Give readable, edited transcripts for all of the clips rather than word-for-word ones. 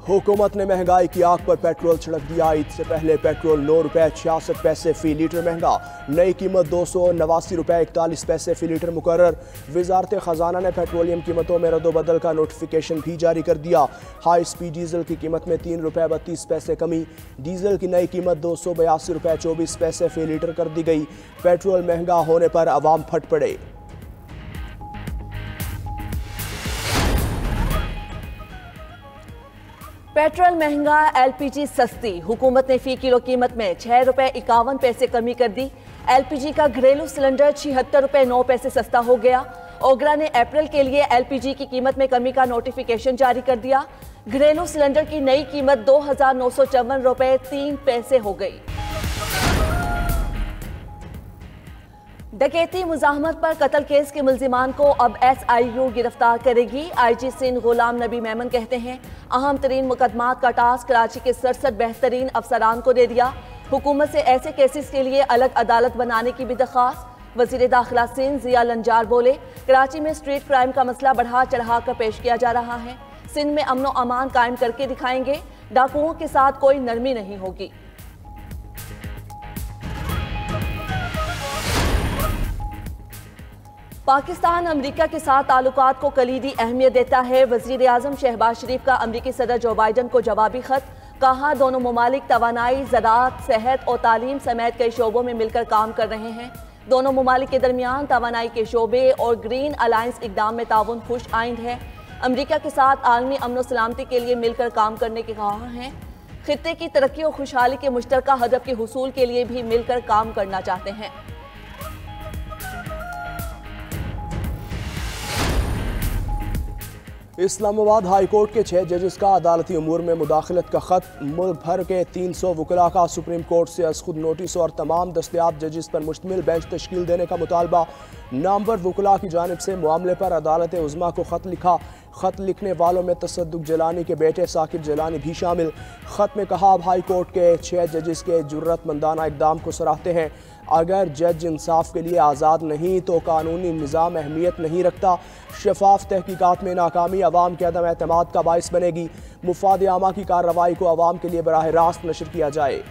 हुकूमत ने महंगाई की आग पर पेट्रोल छिड़क दिया। ईद से पहले पेट्रोल 9 रुपये 66 पैसे फी लीटर महंगा। नई कीमत 289 रुपये 41 पैसे फी लीटर मुकर्रर। वजारत खजाना ने पेट्रोलियम कीमतों में रद्दोबदल का नोटिफिकेशन भी जारी कर दिया। हाई स्पीड डीजल की कीमत में 3 रुपये 32 पैसे कमी। डीजल की नई कीमत 282 रुपये 24 पैसे फी लीटर कर दी गई। पेट्रोल महंगा होने पर अवाम फट पड़े। पेट्रोल महंगा, एलपीजी सस्ती। हुकूमत ने फी किलो कीमत में 6 रुपये 51 पैसे कमी कर दी। एलपीजी का घरेलू सिलेंडर 76 रुपये 9 पैसे सस्ता हो गया। ओगरा ने अप्रैल के लिए एलपीजी की कीमत में कमी का नोटिफिकेशन जारी कर दिया। घरेलू सिलेंडर की नई कीमत 2,954 रुपये 3 पैसे हो गई। डकैती मुजाहमत पर कत्ल केस के मुल्जिमान को अब SIU गिरफ्तार करेगी। IG सिंध गुलाम नबी मेमन कहते हैं, अहम तरीन मुकदमात का टास्क कराची के 67 बेहतरीन अफसरान को दे दिया। हुकूमत से ऐसे केसेस के लिए अलग अदालत बनाने की भी दरख्वास्त। वजीर दाखिला सिंध जिया लंजार बोले, कराची में स्ट्रीट क्राइम का मसला बढ़ा चढ़ा कर पेश किया जा रहा है। सिंध में अमनो अमान कायम करके दिखाएंगे। डाकुओं के साथ कोई नरमी नहीं होगी। पाकिस्तान अमरीका के साथ ताल्लुकात को कलीदी अहमियत देता है। वज़ीर आज़म शहबाज शरीफ का अमरीकी सदर जो बाइडन को जवाबी खत। कहा, दोनों ममालिक तवानाई, ज़राअत, सेहत और तालीम समेत कई शोबों में मिलकर काम कर रहे हैं। दोनों ममालिक के दरमियान तवानाई के शोबे और ग्रीन अलायंस इक़दाम में ताउन खुश आइंद है। अमरीका के साथ आलमी अमन सलामती के लिए मिलकर काम करने के ख्वाह हैं। खित्ते की तरक्की और खुशहाली के मुश्तरका हदफ के हुसूल के लिए भी मिलकर काम करना चाहते हैं। इस्लामाबाद हाई कोर्ट के 6 जजेस का अदालती उमूर में मुदाखलत का खत। मुल्क भर के 300 वकला का सुप्रीम कोर्ट से अज खुद नोटिस और तमाम दस्तयाब जजेस पर मुश्तमिल बेंच तश्कील देने का मुतालबा। नामवर वकला की जानिब से मामले पर अदालत उज़्मा को खत लिखा। खत लिखने वालों में तसद्दुक जलानी के बेटे साकिब जलानी भी शामिल। खत में कहा, अब हाई कोर्ट के 6 जजेस के जुर्रतमंदाना इक़दाम को सराहते हैं। अगर जज इंसाफ के लिए आज़ाद नहीं तो कानूनी निज़ाम अहमियत नहीं रखता। शफाफ तहकीकात में नाकामी अवाम के अदम एतमाद का बाइस बनेगी। मुफाद आमा की कार्रवाई को अवाम के लिए बराह रास्त नशर किया जाए।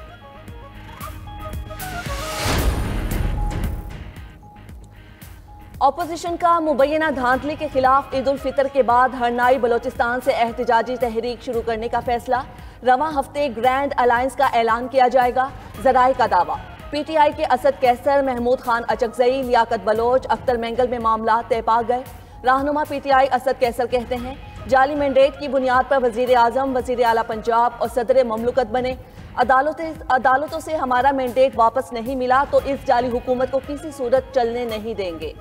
अपोजिशन का मुबैना धांधली के खिलाफ ईद उल फितर के बाद हरनाई बलोचिस्तान से एहतजाजी तहरीक शुरू करने का फैसला। रवां हफ्ते ग्रैंड अलायंस का ऐलान किया जाएगा। जराए का दावा, PTI के असद कैसर, महमूद खान अचकजई, लियाकत बलोच, अख्तर मेंगल में मामला तय पा गए। रहनुमा PTI असद कैसर कहते हैं, जाली मैंडेट की बुनियाद पर वजीर आजम, वजीर आला पंजाब और सदर ममलुकत बने। अदालतों से हमारा मैंडेट वापस नहीं मिला तो इस जाली हुकूमत को किसी सूरत चलने नहीं देंगे।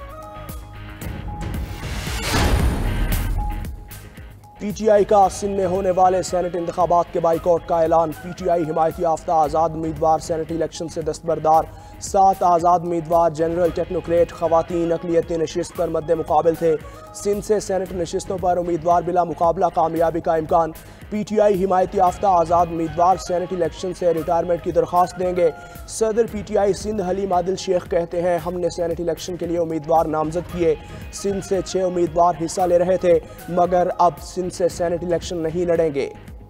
PTI का सिंध में होने वाले सेनेट इंतखाबात के बाइकआउट का ऐलान। PTI हिमायती याफ्ता आज़ाद उम्मीदवार सेनेट इलेक्शन से दस्तबरदार। 7 आज़ाद उम्मीदवार जनरल टेक्नोक्रेट खवातीन अक़लियती नशिस्त पर मद्दे मुकाबल थे। सिंध से सेनेट नशिस्तों पर उम्मीदवार बिला मुकाबला कामयाबी का इम्कान। PTI हिमायती याफ्ता आज़ाद उम्मीदवार सेनेट इलेक्शन से रिटायरमेंट की दरख्वास्त देंगे। सदर PTI सिंध हलीम आदिल शेख कहते हैं, हमने सेनेट इलेक्शन के लिए उम्मीदवार नामजद किए। सिंध से 6 उम्मीदवार हिस्सा ले रहे थे मगर अब सिंध से सेनेट इलेक्शन नहीं लड़ेंगे।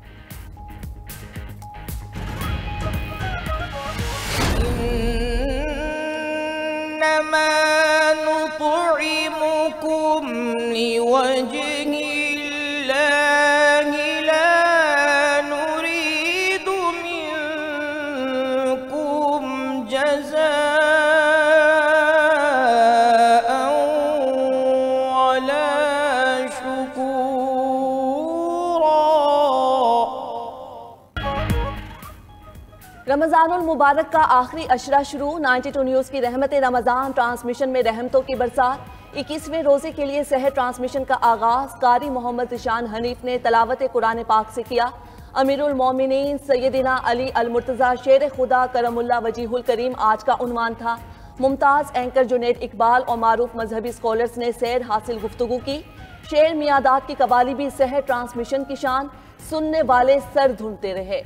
रमज़ानुल मुबारक का आखिरी अशरा शुरू। 92 न्यूज़ की रहमत रमज़ान ट्रांसमिशन में रहमतों की बरसात। 21वें रोज़े के लिए सहर ट्रांसमिशन का आगाज़ कारी मोहम्मद ज़िशान हनीफ ने तलावत कुरान पाक से किया। अमीरुल मोमिनीन सैयदना अली अल मुर्तज़ा शेर खुदा करमुल्ला वजीहुल करीम आज का उन्वान था। मुमताज़ एंकर जुनैद इकबाल और मारूफ मजहबी स्कॉलर्स ने सैर हासिल गुफ्तगू की। शेर मियादात की कवाली भी सहर ट्रांसमिशन की शान, सुनने वाले सर ढूंढते रहे।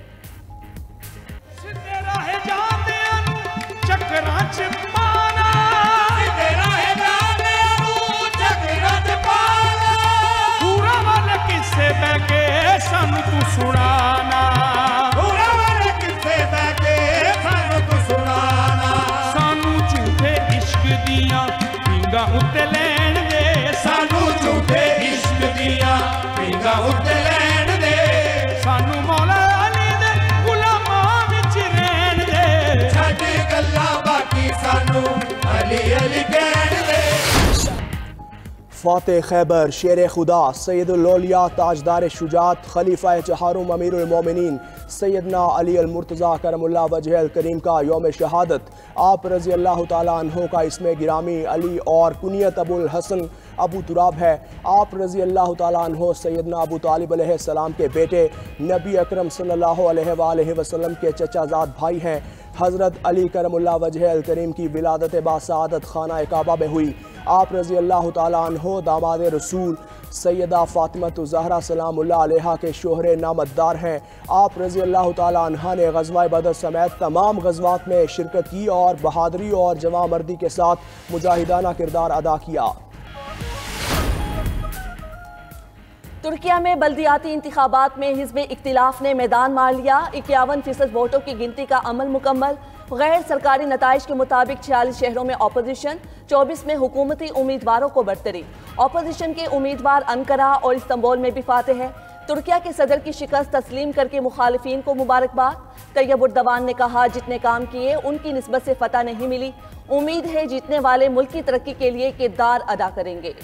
पूरा वाले किस्से बह के सन तू पिंगा उत्ते लैण दे, सानू झूठे इश्क दिया पिंगा उत्ते लैण दे, सानू मौला अली दे गुलामां विच रहण दे, छड्ड गल्लां बाकी सानू अली अली कहण दे। फातेह खैबर, शेर खुदा, सैयदुल औलिया, ताजदार शुजात, खलीफा चहारुम, अमीरुल मोमिनीन सैयदना अली अल मुर्तज़ा करमुल्लाह वजहल करीम का यौम शहादत। आप रज़ी अल्लाह ताला अन्हो का इसमें गिरामी अली और कुनियत अबुल हसन अबू तुराब है। आप रज़ी अल्लाह ताला अन्हो सैयदना अबू तालिब अलैहिस्सलाम के बेटे, नबी अकरम सल्लल्लाहु अलैहि वसल्लम के चचाजाद भाई हैं। हज़रत अली करमुल्लाह वजहल करीम की विलादत बासआदत खाना काबा में हुई। आप रज़ी अल्लाह ताला अन्हो दामाद रसूल सैयदा फ़ातिमतु ज़हरा सलामुल्लाह अलैहा के शोहरे नामदार हैं। आप रज़ी अल्लाह ताला अन्हा ने ग़ज़वा बदर समेत तमाम ग़ज़वात में शिरकत की और बहादुरी और जवां मर्दी के साथ मुजाहिदाना किरदार अदा किया। तुर्किया में बल्दियाती इंतखाबात में हिज़्ब इख्तिलाफ ने मैदान मार लिया। 51% वोटों की गिनती का अमल मुकम्मल। गैर सरकारी नताइज के मुताबिक 46 शहरों में अपोजिशन, 24 में हुकूमती उम्मीदवारों को बरतरी। अपोजिशन के उम्मीदवार अंकारा और इस्तांबुल में भी फातेह है। तुर्किया के सदर की शिकस्त तस्लीम करके मुखालिफिन को मुबारकबाद। तैयब उर्दवान ने कहा, जितने काम किए उनकी निस्बत से फतह नहीं मिली, उम्मीद है जीतने वाले मुल्क की तरक्की के लिए किरदार अदा करेंगे।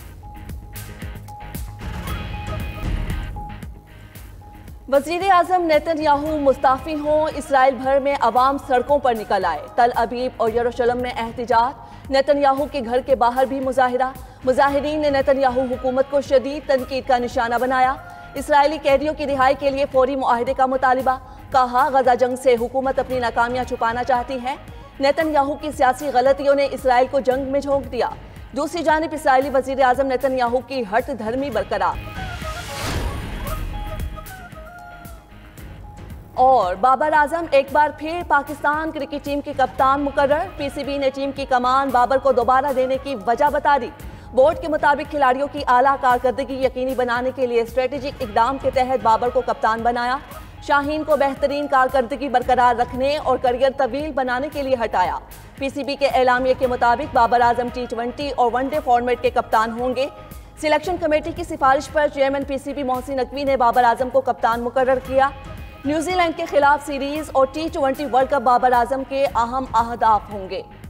वज़ीर आज़म नेतन्याहू मुस्ताफ़ी हों, इसराइल भर में अवाम सड़कों पर निकल आए। तल अबीब और यरूशलेम में एहतिजाज, नेतन्याहू के घर के बाहर भी मुजाहिरा। मुजाहिरीन ने नेतन्याहू हुकूमत को शदीद तनकीद का निशाना बनाया। इसराइली कैदियों की रिहाई के लिए फौरी मुआहदे का मुतालिबा। कहा, गजा जंग से हुकूमत अपनी नाकामियां छुपाना चाहती है। नेतन्याहू की सियासी गलतियों ने इसराइल को जंग में झोंक दिया। दूसरी जानिब इसराइली वज़ीर आज़म नेतन्याहू की हट धर्मी बरकरार। और बाबर आजम एक बार फिर पाकिस्तान क्रिकेट टीम के कप्तान मुकर्रर। पीसीबी ने टीम की कमान बाबर को दोबारा देने की वजह बता दी। बोर्ड के मुताबिक खिलाड़ियों की आला कारकर्दगी यकीनी बनाने के लिए स्ट्रेटेजिक इकदाम के तहत बाबर को कप्तान बनाया। शाहीन को बेहतरीन कारकर्दगी बरकरार रखने और करियर तवील बनाने के लिए हटाया। पीसीबी के एलामिया के मुताबिक बाबर आजम T20 और वनडे फॉर्मेट के कप्तान होंगे। सिलेक्शन कमेटी की सिफारिश पर चेयरमैन पीसीबी मोहसिन नकवी ने बाबर आजम को कप्तान मुकर्रर किया। न्यूजीलैंड के खिलाफ सीरीज और T20 world cup Babar Azam के अहम अहदाफ होंगे।